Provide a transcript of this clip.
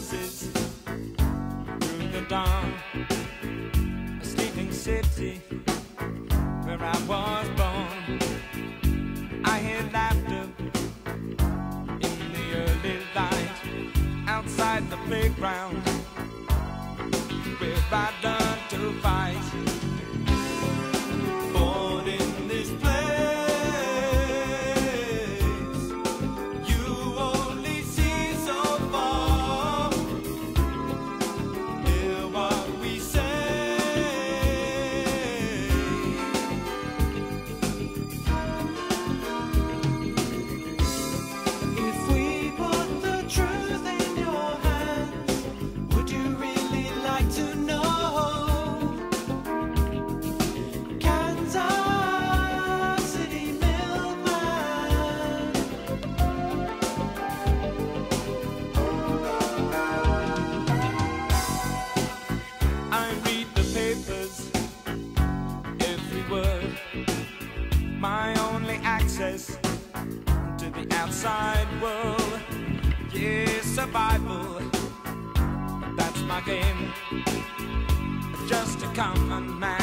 houses through the dawn, a sleeping city where I was born. I hear laughter in the early light outside the playground where I learned to fight. Born in this place, you only see so far. Hear what we say. If we put the truth in your hands, would you really like to know? My only access to the outside world, yeah, survival, that's my game. Just a common man.